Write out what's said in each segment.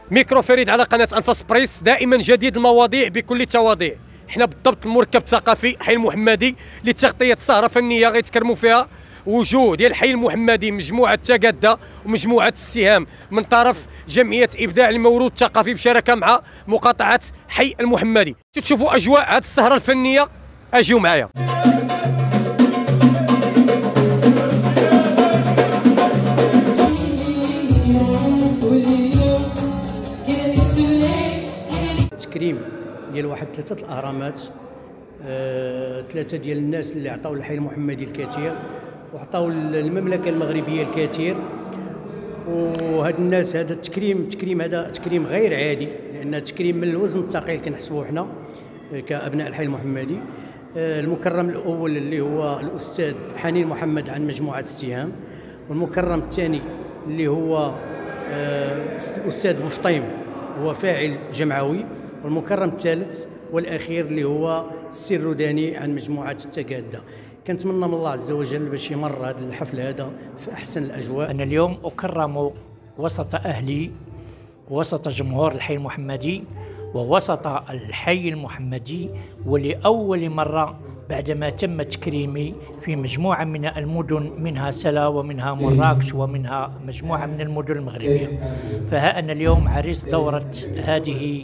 ميكرو فريد على قناة أنفاس بريس، دائما جديد المواضيع بكل التواضيع. حنا بالضبط المركب الثقافي حي المحمدي لتغطية سهرة فنية غيتكرموا فيها وجوه ديال الحي المحمدي، مجموعة تقادة ومجموعة السهام من طرف جمعية إبداع الموروث الثقافي بشراكة مع مقاطعة حي المحمدي. تشوفوا أجواء هذه السهرة الفنية، أجيو معايا. تكريم ديال واحد 3 الأهرامات، 3 ديال الناس اللي عطاو للحي المحمدي الكثير وعطاو للمملكة المغربية الكثير. وهاد الناس هذا التكريم هذا تكريم غير عادي، لأن تكريم من الوزن الثقيل كنحسبوه حنا كأبناء الحي المحمدي. المكرم الأول اللي هو الأستاذ حنين محمد عن مجموعة السهام، والمكرم الثاني اللي هو الأستاذ بوفطيم هو فاعل جمعوي، والمكرم الثالث والأخير اللي هو السي الروداني عن مجموعة التقادة. كنتمنى من الله عز وجل باش يمر هذا الحفل هذا في أحسن الأجواء. أنا اليوم أكرم وسط أهلي، وسط جمهور الحي المحمدي، ووسط الحي المحمدي، ولأول مرة بعدما تم تكريمي في مجموعة من المدن، منها سلا ومنها مراكش ومنها مجموعة من المدن المغربية. فها أنا اليوم عريس دورة هذه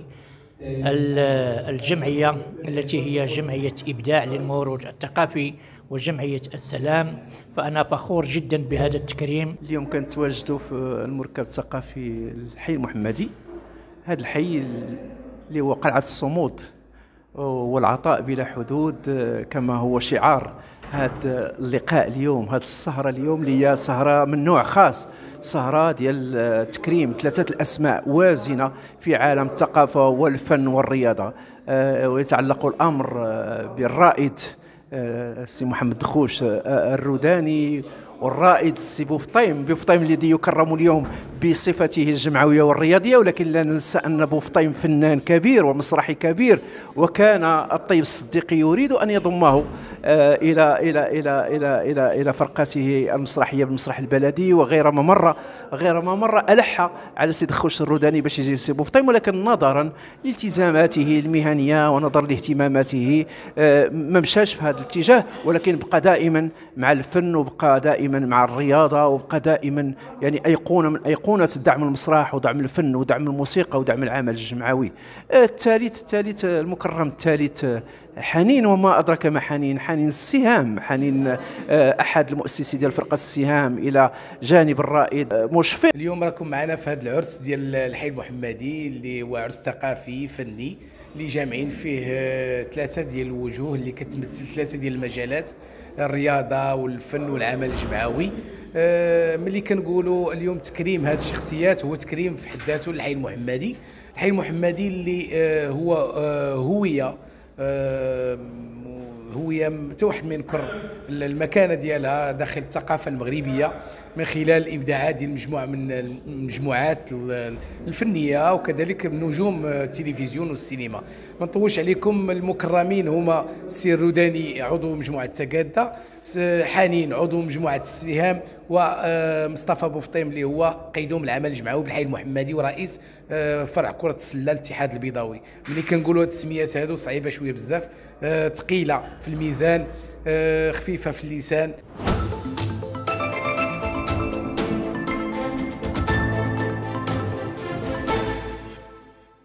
الجمعية التي هي جمعية إبداع للموروث الثقافي وجمعية السلام، فأنا فخور جدا بهذا التكريم. اليوم كنتواجدوا في المركب الثقافي الحي المحمدي، هذا الحي اللي هو قلعة الصمود والعطاء بلا حدود كما هو شعار هذا اللقاء اليوم، هذه السهرة اليوم اللي هي سهرة من نوع خاص، سهرة ديال تكريم 3 الأسماء وازنة في عالم الثقافة والفن والرياضة. ويتعلق الأمر بالرائد السي محمد دخوش الروداني، والرائد السي بوفطيم الذي يكرم اليوم بصفته الجمعويه والرياضيه، ولكن لا ننسى ان بوفطيم فنان كبير ومسرحي كبير، وكان الطيب الصديقي يريد ان يضمه الى الى الى الى الى الى فرقته المسرحيه بالمسرح البلدي، وغير ما مره الح على سي دخوش الروداني باش يجي سي بوفطيم، ولكن نظرا لالتزاماته المهنيه ونظرا لاهتماماته ما مشاش في هذا الاتجاه، ولكن بقى دائما مع الفن، وبقى دائما مع الرياضه، وبقى دائما يعني ايقونه من ايقونه دعم المسرح ودعم الفن ودعم الموسيقى ودعم العمل الجمعوي. الثالث المكرم الثالث حنين، وما ادرك ما حنين السهام، حنين احد المؤسسين ديال فرقه السهام الى جانب الرائد مشفق. اليوم راكم معنا في هذا العرس ديال الحي المحمدي اللي هو عرس ثقافي فني اللي جامعين فيه 3 ديال الوجوه اللي كتمثل 3 ديال المجالات، الرياضه والفن والعمل الجمعوي. ملي كنقولوا اليوم تكريم هذه الشخصيات هو تكريم في حد ذاته للحي المحمدي. الحي المحمدي اللي هو هوية توحد من ينكر المكانه ديالها داخل الثقافه المغربيه من خلال الابداعات ديال مجموعه من المجموعات الفنيه وكذلك نجوم التلفزيون والسينما. ما نطولش عليكم، المكرمين هما السي الروداني عضو مجموعه تقادة، حنين عضو مجموعه السهام، ومصطفى بوفطيم اللي هو قيدوم العمل الجمعوي بالحي المحمدي ورئيس فرع كره السله الاتحاد البيضاوي. ملي كنقولوا هاد التسميات هادو صعيبه شويه بزاف، ثقيله في الميزان، خفيفه في اللسان.